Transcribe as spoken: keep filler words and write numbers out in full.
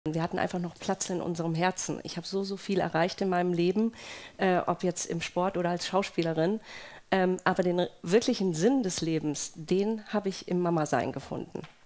Wir hatten einfach noch Platz in unserem Herzen. Ich habe so, so viel erreicht in meinem Leben, äh, ob jetzt im Sport oder als Schauspielerin. Ähm, aber den wirklichen Sinn des Lebens, den habe ich im Mama-Sein gefunden.